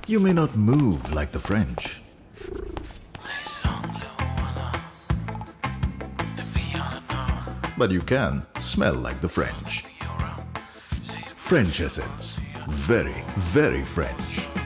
You may not move like the French, but you can smell like the French. French essence. Very, very French.